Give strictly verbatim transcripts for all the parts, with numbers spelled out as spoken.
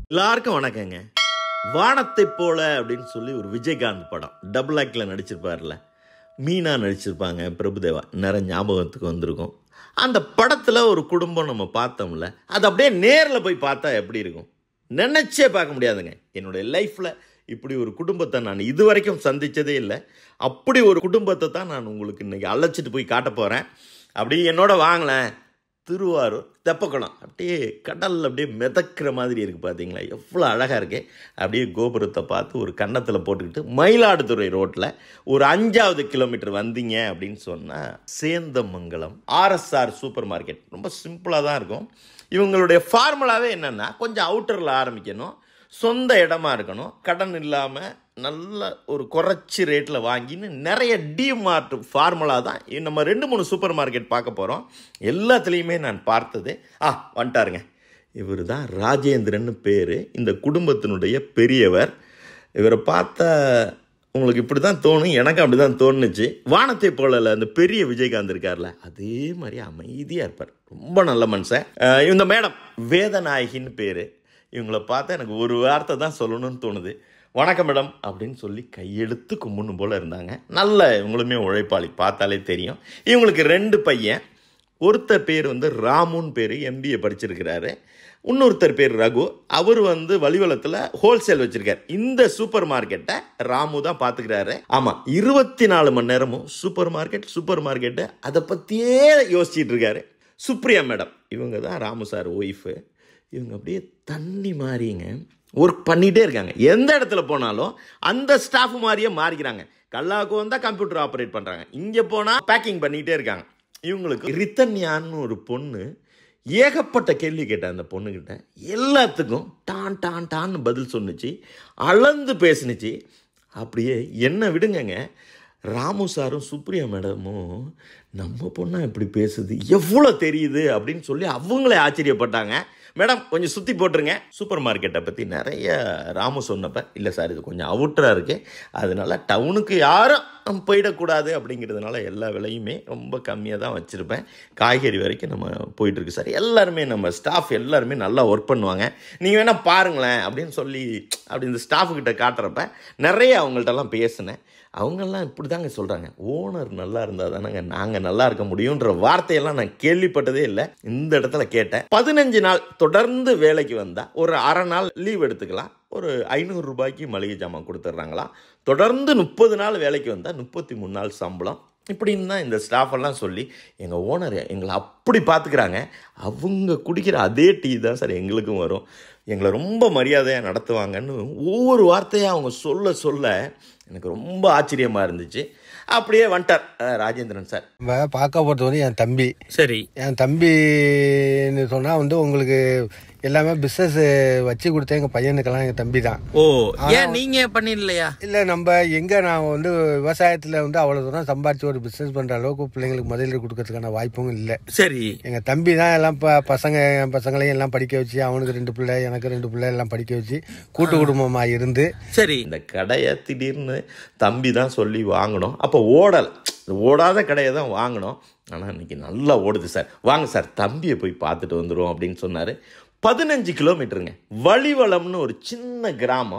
எல்லாருக்கும் வணக்கங்க. வானத்தை போல அப்படின்னு சொல்லி ஒரு விஜயகாந்த் படம் டபுள் ஆக்டில் நடிச்சிருப்பார்ல, மீனா நடிச்சிருப்பாங்க, பிரபுதேவா, நிறைய ஞாபகத்துக்கு வந்திருக்கும். அந்த படத்தில் ஒரு குடும்பம் நம்ம பார்த்தோம்ல, அது அப்படியே நேரில் போய் பார்த்தா எப்படி இருக்கும் நினச்சே பார்க்க முடியாதுங்க. என்னுடைய லைஃப்பில் இப்படி ஒரு குடும்பத்தை நான் இது வரைக்கும் சந்தித்ததே இல்லை. அப்படி ஒரு குடும்பத்தை தான் நான் உங்களுக்கு இன்றைக்கி அழைச்சிட்டு போய் காட்ட போகிறேன். அப்படி என்னோட வாங்கலேன். திருவாரூர் தெப்பக்குளம் அப்படியே கடலில் அப்படியே மிதக்கிற மாதிரி இருக்குது. பார்த்தீங்களா எவ்வளோ அழகாக இருக்குது. அப்படியே கோபுரத்தை பார்த்து ஒரு கன்னத்தில் போட்டுக்கிட்டு மயிலாடுதுறை ரோட்டில் ஒரு அஞ்சாவது கிலோமீட்டர் வந்தீங்க அப்படின்னு சொன்னால் சேந்தமங்கலம் ஆர்எஸ்ஆர் சூப்பர் மார்க்கெட். ரொம்ப சிம்பிளாக தான் இருக்கும். இவங்களுடைய ஃபார்முலாவே என்னென்னா, கொஞ்சம் அவுட்டரில் ஆரம்பிக்கணும், சொந்த இடமா இருக்கணும், கடன் இல்லாமல் நல்ல ஒரு குறைச்சி ரேட்டில் வாங்கின்னு நிறைய டிமார்ட் ஃபார்முலா தான் நம்ம ரெண்டு மூணு சூப்பர் மார்க்கெட் பார்க்க போகிறோம். எல்லாத்துலேயுமே நான் பார்த்தது ஆ வந்துட்டாருங்க. இவர் தான் ராஜேந்திரன் பேர், இந்த குடும்பத்தினுடைய பெரியவர். இவரை பார்த்தா உங்களுக்கு இப்படி தான் தோணும், எனக்கு அப்படி தான் தோணுச்சு. வானத்தை போலல அந்த பெரிய விஜயகாந்த் இருக்கார்ல, அதே மாதிரி அமைதியாக இருப்பார். ரொம்ப நல்ல மனுஷன். இந்த மேடம் வேதநாயகின்னு பேர். இவங்கள பார்த்தா எனக்கு ஒரு வார்த்தை தான் சொல்லணும்னு தோணுது. வணக்கம் மேடம் அப்படின்னு சொல்லி கையெடுத்து கும்பிடணும் போல் இருந்தாங்க. நல்ல இவங்களுமே உழைப்பாளி, பார்த்தாலே தெரியும். இவங்களுக்கு ரெண்டு பையன். ஒருத்தர் பேர் வந்து ராமுன்னு பேர், எம்பிஏ படிச்சிருக்கிறாரு. இன்னொருத்தர் பேர் ரகு, அவர் வந்து வலிவலத்தில் ஹோல்சேல் வச்சுருக்கார். இந்த சூப்பர் மார்க்கெட்டை ராமு தான் பார்த்துக்கிறாரு. ஆமாம், இருபத்தி நாலு மணி நேரமும் சூப்பர் மார்க்கெட் சூப்பர் மார்க்கெட்டு அதை பற்றியே யோசிச்சுட்டு இருக்காரு. சுப்ரியா மேடம், இவங்க தான் ராமு சார் ஒய்ஃபு. இவங்க அப்படியே தண்ணி மாதிரிங்க ஒர்க் பண்ணிகிட்டே இருக்காங்க. எந்த இடத்துல போனாலும் அந்த ஸ்டாஃப் மாதிரியே மாறிக்கிறாங்க. கல்லாவுக்கு வந்தால் கம்ப்யூட்டர் ஆப்ரேட் பண்ணுறாங்க, இங்கே போனால் பேக்கிங் பண்ணிகிட்டே இருக்காங்க. இவங்களுக்கு ரித்தன்யான்னு ஒரு பொண்ணு ஏகப்பட்ட கேள்வி கேட்டேன். அந்த பொண்ணுக்கிட்ட எல்லாத்துக்கும் டான் டான் டான்னு பதில் சொன்னிச்சு, அளந்து பேசுனுச்சு. அப்படியே என்ன விடுங்கங்க, ராமு சாரும் சுப்ரியா மேடமும் நம்ம பொண்ணா இப்படி பேசுது, எவ்வளோ தெரியுது அப்படின்னு சொல்லி அவங்களே ஆச்சரியப்பட்டாங்க. மேடம் கொஞ்சம் சுற்றி போட்டுருங்க. சூப்பர் மார்க்கெட்டை பற்றி நிறைய ராமு சொன்னப்போ, இல்லை சார் இது கொஞ்சம் அவுட்டராக இருக்குது, அதனால டவுனுக்கு யாரும் போயிடக்கூடாது அப்படிங்கிறதுனால எல்லா விலையுமே ரொம்ப கம்மியாக தான் வச்சுருப்பேன். காய்கறி வரைக்கும் நம்ம போயிட்டுருக்கு சார். எல்லாருமே நம்ம ஸ்டாஃப் எல்லாருமே நல்லா ஒர்க் பண்ணுவாங்க, நீங்கள் வேணால் பாருங்களேன் அப்படின்னு சொல்லி அப்படி இந்த ஸ்டாஃபுக்கிட்ட காட்டுறப்ப நிறைய அவங்கள்ட்டெல்லாம் பேசினேன். அவங்கெல்லாம் இப்படி தாங்க சொல்கிறாங்க, ஓனர் நல்லா இருந்தால் தானேங்க நாங்கள் நல்லா இருக்க முடியுன்ற வார்த்தையெல்லாம் நான் கேள்விப்பட்டதே இல்லை. இந்த இடத்துல கேட்டேன். பதினஞ்சு நாள் தொடர்ந்து வேலைக்கு வந்தால் ஒரு அரை நாள் லீவ் எடுத்துக்கலாம், ஒரு ஐநூறு ரூபாய்க்கு மளிகை ஜாமான் கொடுத்துட்றாங்களாம். தொடர்ந்து முப்பது நாள் வேலைக்கு வந்தால் முப்பத்தி மூணு நாள் சம்பளம். இப்படின்னு தான் இந்த ஸ்டாஃபெல்லாம் சொல்லி எங்கள் ஓனர் எங்களை அப்படி பார்த்துக்கிறாங்க. அவங்க குடிக்கிற அதே டீ தான் சார் எங்களுக்கும் வரும். எங்களை ரொம்ப மரியாதையாக நடத்துவாங்கன்னு ஒவ்வொரு வார்த்தையாக அவங்க சொல்ல சொல்ல எனக்கு ரொம்ப ஆச்சரியமாக இருந்துச்சு. அப்படியே வந்துட்டார் ராஜேந்திரன் சார். நம்ம பார்க்க போகிறது வந்து என் தம்பி. சரி, என் தம்பின்னு சொன்னால் வந்து உங்களுக்கு எல்லாமே பிஸ்னஸ் வச்சு கொடுத்தேன். எங்கள் பையனுக்கெல்லாம் எங்கள் தம்பி தான். ஓ, ஏன் நீங்கள் பண்ணிடலையா? இல்லை, நம்ம எங்கே நான் வந்து விவசாயத்தில் வந்து அவ்வளோ தூரம் சம்பாதிச்சு ஒரு பிஸ்னஸ் பண்ணுற அளவுக்கு பிள்ளைங்களுக்கு முதலீடு கொடுக்கறதுக்கான வாய்ப்பும் இல்லை. சரி, எங்கள் தம்பி தான் எல்லாம் இப்போ பசங்க என் பசங்களையும் எல்லாம் படிக்க வச்சு, அவனுக்கு ரெண்டு பிள்ளை எனக்கு ரெண்டு பிள்ளை எல்லாம் படிக்க வச்சு கூட்டு குடும்பமாக இருந்து. சரி, இந்த கடையை திடீர்னு தம்பி தான் சொல்லி வாங்கினோம். அப்போ ஓடலை, ஓடாத கடையை தான் வாங்கினோம். ஆனால் இன்னைக்கு நல்லா ஓடுது சார். வாங்க சார் தம்பியை போய் பார்த்துட்டு வந்துடுவோம் அப்படின்னு சொன்னார். பதினஞ்சு கிலோமீட்டருங்க, வலிவலம்னு ஒரு சின்ன கிராமம்.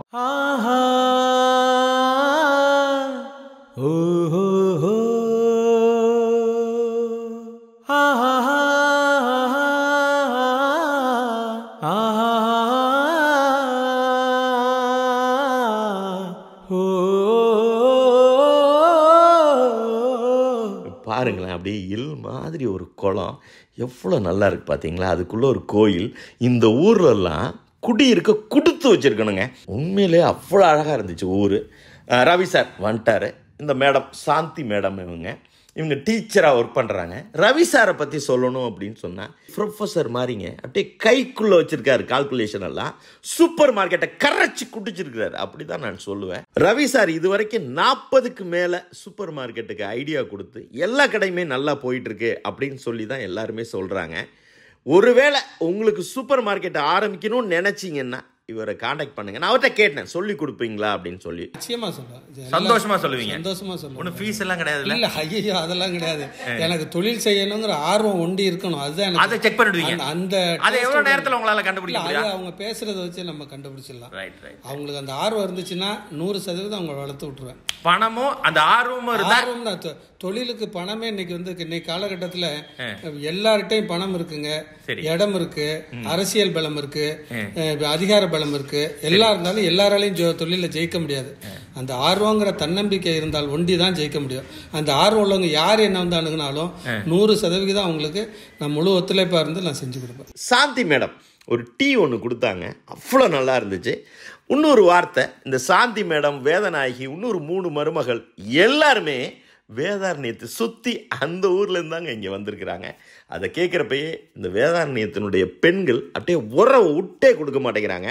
பாருங்களேன், அப்படியே இல் மாதிரி ஒரு குளம், எவ்வளோ நல்லா இருக்குது பார்த்தீங்களா. அதுக்குள்ளே ஒரு கோயில். இந்த ஊர்லெல்லாம் குடியிருக்க கொடுத்து வச்சுருக்கணுங்க. உண்மையிலே அவ்வளோ அழகாக இருந்துச்சு ஊர். ரவி சார் வந்துட்டார். இந்த மேடம் சாந்தி மேடம், இவங்க இவங்க டீச்சராக ஒர்க் பண்ணுறாங்க. ரவி சாரை பற்றி சொல்லணும் அப்படின்னு சொன்னால் ப்ரொஃபஸர் மாதிரிங்க, அப்படியே கைக்குள்ளே வச்சுருக்காரு கால்குலேஷன் எல்லாம். சூப்பர் மார்க்கெட்டை கரைச்சி குடிச்சிருக்கிறாரு, அப்படி தான் நான் சொல்லுவேன். ரவி சார் இது வரைக்கும் நாற்பதுக்கு மேலே சூப்பர் மார்க்கெட்டுக்கு ஐடியா கொடுத்து எல்லா கடையுமே நல்லா போயிட்டுருக்கு அப்படின்னு சொல்லி தான் எல்லாருமே சொல்கிறாங்க. ஒருவேளை உங்களுக்கு சூப்பர் மார்க்கெட்டை ஆரம்பிக்கணும்னு நினச்சிங்கன்னா இவரை காண்டாக்ட் பண்ணுங்க. நான் அவர்கிட்ட கேட்டேன், சொல்லி கொடுப்பீங்களா அப்படின்னு சொல்லி. நிச்சயமா சொல்லுவேன். சந்தோஷமா சொல்லுவீங்க? சந்தோஷமா சொல்லுவேன். ஒன்றும் ஃபீஸ் எல்லாம் கிடையாது இல்ல? ஐயோ அதெல்லாம் கிடையாது. எனக்கு தொழில் செய்யணுங்கிற ஆர்வம் ஒண்டி இருக்கணும். அதுதான் அதை செக் பண்ணிடுவீங்க. அந்த அதை எவ்வளவு நேரத்துல உங்களால கண்டுபிடிக்க முடியும்? அவங்க பேசுறத வச்சு நம்ம கண்டுபிடிச்சிடலாம். அவங்களுக்கு அந்த ஆர்வம் இருந்துச்சுன்னா நூறு சதவீதம் அவங்க வளர்த்து விட்டுருவேன். பணமும் அந்த ஆர்வமும் ஆர்வம் தான். தொழிலுக்கு பணமே இன்னைக்கு வந்து இன்னைக்கு காலகட்டத்தில் எல்லார்கிட்டையும் பணம் இருக்குங்க, இடம் இருக்கு, அரசியல் பலம் இருக்கு, அதிகார பலம் இருக்கு. எல்லா இருந்தாலும் எல்லாராலையும் தொழில ஜெயிக்க முடியாது. அந்த ஆர்வங்கிற தன்னம்பிக்கை இருந்தால் ஒண்டி தான் ஜெயிக்க முடியும். அந்த ஆர்வம் உள்ளவங்க யார் என்ன வந்து அணுகுனாலும் நூறு சதவிகிதம் அவங்களுக்கு நான் முழு ஒத்துழைப்பா இருந்து நான் செஞ்சு கொடுப்பேன். சாந்தி மேடம் ஒரு டீ ஒன்று கொடுத்தாங்க, அவ்வளோ நல்லா இருந்துச்சு. இன்னொரு வார்த்தை, இந்த சாந்தி மேடம், வேதநாயகி, இன்னொரு மூணு மருமகள் எல்லாருமே வேதாரண்யத்தை சுற்றி அந்த ஊர்ல இருந்தாங்க இங்கே வந்திருக்கிறாங்க. அதை கேட்குறப்பயே இந்த வேதாரண்யத்தினுடைய பெண்கள் அப்படியே உறவை விட்டே கொடுக்க மாட்டேங்கிறாங்க.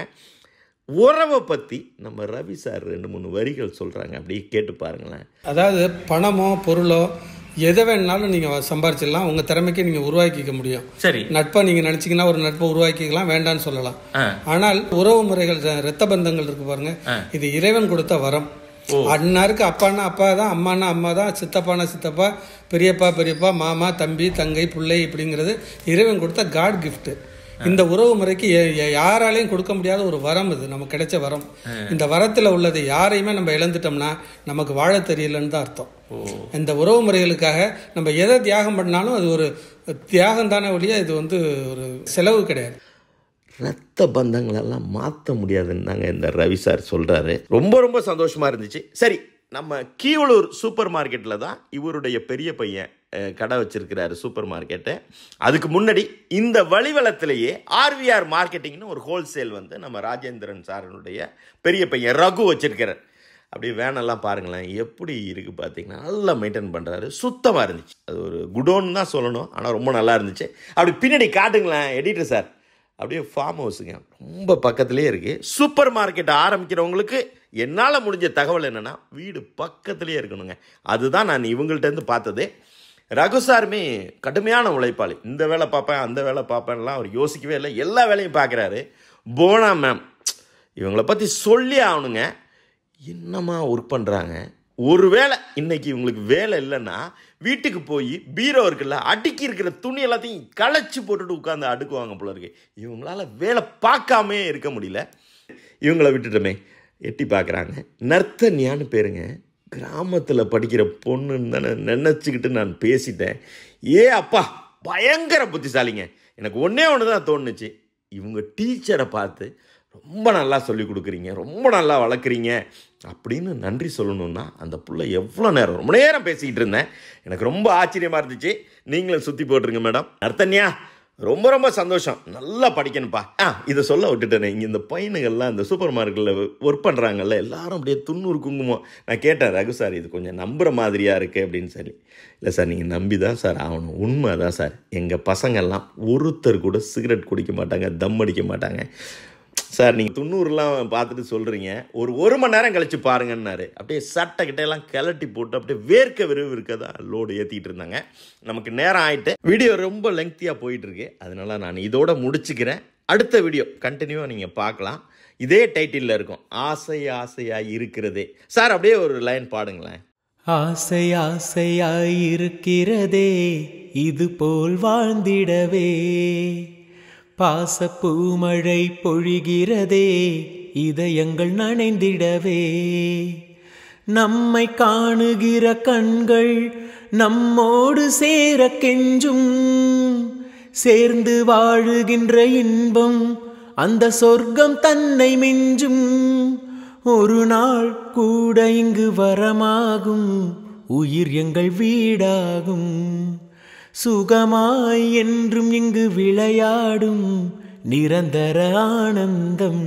உறவை பற்றி நம்ம ரவி சார் ரெண்டு மூணு வரிகள் சொல்கிறாங்க, அப்படியே கேட்டு பாருங்களேன். அதாவது பணமோ பொருளோ எதை வேணாலும் நீங்கள் சம்பாரிச்சிடலாம், உங்கள் திறமைக்கு நீங்கள் உருவாக்கிக்க முடியும். சரி, நட்பை நீங்கள் நினச்சிங்கன்னா ஒரு நட்பை உருவாக்கிக்கலாம், வேண்டான்னு சொல்லலாம். ஆனால் உறவு முறைகள், இரத்த பந்தங்கள் இருக்கு பாருங்க, இது இறைவன் கொடுத்த வரம். அண்ணாருக்கு அப்பானா அப்பா தான், அம்மானா அம்மா தான், சித்தப்பானா சித்தப்பா, பெரியப்பா பெரியப்பா, மாமா தம்பி தங்கை பிள்ளை, இப்படிங்கிறது இறைவன் கொடுத்த காட் கிஃப்ட். இந்த உறவு முறைக்கு யாராலையும் கொடுக்க முடியாத ஒரு வரம், இது நமக்கு கிடைச்ச வரம். இந்த வரத்துல உள்ளது யாரையுமே நம்ம இழந்துட்டோம்னா நமக்கு வாழ தெரியலன்னு தான் அர்த்தம். இந்த உறவு முறைகளுக்காக நம்ம எதை தியாகம் பண்ணாலும் அது ஒரு தியாகம் தானே ஒழிய இது வந்து ஒரு செலவு கிடையாது. ரத்த பந்தங்களெல்லாம் மாற்ற முடியாதுன்னு தாங்க இந்த ரவி சார் சொல்கிறாரு. ரொம்ப ரொம்ப சந்தோஷமாக இருந்துச்சு. சரி, நம்ம கீவளூர் சூப்பர் மார்க்கெட்டில் தான் இவருடைய பெரிய பையன் கடை வச்சிருக்கிறாரு, சூப்பர் மார்க்கெட்டு. அதுக்கு முன்னாடி இந்த வழிவளத்திலேயே ஆர்விஆர் மார்க்கெட்டிங்னு ஒரு ஹோல்சேல் வந்து நம்ம ராஜேந்திரன் சாரனுடைய பெரிய பையன் ரகு வச்சிருக்கிறார். அப்படியே வேனெல்லாம் பாருங்களேன் எப்படி இருக்குது பார்த்தீங்கன்னா, நல்லா மெயின்டைன் பண்ணுறாரு. சுத்தமாக இருந்துச்சு. அது ஒரு குடோன்னு தான் சொல்லணும், ஆனால் ரொம்ப நல்லா இருந்துச்சு. அப்படி பின்னாடி காட்டுங்களேன் எடிட்டர் சார். அப்படியே ஃபார்ம் ஹவுஸுங்க, ரொம்ப பக்கத்துலேயே இருக்குது. சூப்பர் மார்க்கெட் ஆரம்பிக்கிறவங்களுக்கு என்னால் முடிஞ்ச தகவல் என்னென்னா, வீடு பக்கத்துலேயே இருக்கணுங்க. அதுதான் நான் இவங்கள்ட்டேருந்து பார்த்தது. ரகு சாருமே கடுமையான உழைப்பாளி. இந்த வேலை பார்ப்பேன் அந்த வேலை பார்ப்பேன்லாம் அவர் யோசிக்கவே இல்லை, எல்லா வேலையும் பார்க்குறாரு. போனா மேம் இவங்களை பற்றி சொல்லி ஆகணுங்க. என்னமா ஒர்க் பண்ணுறாங்க. ஒரு வேளை இன்னைக்கு இவங்களுக்கு வேலை இல்லைன்னா வீட்டுக்கு போய் பீரோ இருக்குல்ல, அடுக்கி இருக்கிற துணி எல்லாத்தையும் களைச்சி போட்டுட்டு உட்காந்து அடுக்குவாங்க போல இருக்கு. இவங்களால வேலை பார்க்காமே இருக்க முடியல. இவங்கள விட்டுட்டோமே, எட்டி பார்க்குறாங்க. நர்த்தன்யான்னு பேருங்க, கிராமத்தில் படிக்கிற பொண்ணுன்னு தானே நினச்சிக்கிட்டு நான் பேசிட்டேன். ஏ அப்பா, பயங்கர புத்திசாலிங்க. எனக்கு ஒன்றே ஒன்று தான் தோணுச்சு, இவங்க டீச்சரை பார்த்து ரொம்ப நல்லா சொல்லி கொடுக்குறீங்க, ரொம்ப நல்லா வளர்க்குறீங்க அப்படின்னு நன்றி சொல்லணுன்னா அந்த பிள்ளை எவ்வளோ நேரம் ரொம்ப நேரம் பேசிக்கிட்டு இருந்தேன். எனக்கு ரொம்ப ஆச்சரியமாக இருந்துச்சு. நீங்களும் சுற்றி போட்டுருங்க மேடம். நர்த்தன்யா ரொம்ப ரொம்ப சந்தோஷம், நல்லா படிக்கணும்ப்பா. ஆ இதை சொல்ல விட்டுட்டேனே, இங்கே இந்த பையனுங்கள்லாம் இந்த சூப்பர் மார்க்கெட்டில் ஒர்க் பண்ணுறாங்கல்ல, எல்லாரும் அப்படியே துண்ணூறு குங்குமம். நான் கேட்டேன், ரகு சார் இது கொஞ்சம் நம்புகிற மாதிரியாக இருக்குது அப்படின்னு சொல்லி. இல்லை சார், நீங்கள் நம்பி தான் சார் ஆகணும். உண்மை தான் சார். எங்கள் பசங்கள்லாம் ஒருத்தர் கூட சிகரெட் குடிக்க மாட்டாங்க, தம் அடிக்க மாட்டாங்க சார். நீங்கள் தொண்ணூறுலாம் பார்த்துட்டு சொல்கிறீங்க, ஒரு ஒரு மணி நேரம் கழித்து பாருங்கன்னாரு. அப்படியே சட்டை கிட்டையெல்லாம் கிளட்டி போட்டு அப்படியே வேர்க்க விரும்பு இருக்க தான் லோடு ஏற்றிட்டு இருந்தாங்க. நமக்கு நேரம் ஆகிட்டு வீடியோ ரொம்ப லெங்க்த்தியாக போயிட்டுருக்கு, அதனால் நான் இதோட முடிச்சுக்கிறேன். அடுத்த வீடியோ கண்டினியூவாக நீங்கள் பார்க்கலாம். இதே டைட்டிலில் இருக்கும், ஆசை ஆசையாக இருக்கிறதே. சார் அப்படியே ஒரு லைன் பாடுங்களேன். ஆசை ஆசையாய் இருக்கிறதே, இது போல் வாழ்ந்திடவே, பாசப்பூமழை பொழிகிறதே, இதயங்கள் நனைந்திடவே, நம்மை காணுகிற கண்கள் நம்மோடு சேர கெஞ்சும், சேர்ந்து வாழுகின்ற இன்பம் அந்த சொர்க்கம் தன்னை மிஞ்சும், ஒரு நாள் கூட இங்கு வரமாகும், உயிர் எங்கள் வீடாகும், சுகமாய் என்றும் இங்கு விளையாடும் நிரந்தர ஆனந்தம்.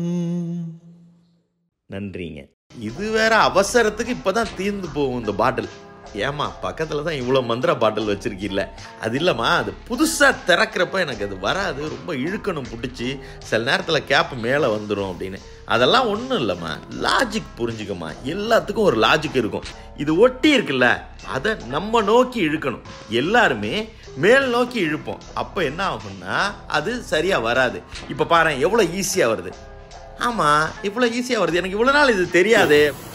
நன்றிங்க. இது வேற அவசரத்துக்கு இப்பதான் தீர்ந்து போகும் இந்த பாட்டில். ஏமா பக்கத்தில் தான் இவ்வளோ மந்திர பாட்டில் வச்சுருக்கீல்ல, அது இல்லைம்மா, அது புதுசாக திறக்கிறப்ப எனக்கு அது வராது, ரொம்ப இழுக்கணும் பிடிச்சி, சில நேரத்தில் கேப்பு மேலே வந்துடும் அப்படின்னு. அதெல்லாம் ஒன்றும் இல்லைம்மா, லாஜிக் புரிஞ்சுக்கம்மா. எல்லாத்துக்கும் ஒரு லாஜிக் இருக்கும். இது ஒட்டி இருக்குல்ல, அதை நம்ம நோக்கி இழுக்கணும். எல்லாருமே மேல் நோக்கி இழுப்போம், அப்போ என்ன ஆகும்னா அது சரியாக வராது. இப்போ பாரு எவ்வளோ ஈஸியாக வருது. ஆமாம் இவ்வளோ ஈஸியாக வருது, எனக்கு இவ்வளோ நாள் இது தெரியாது.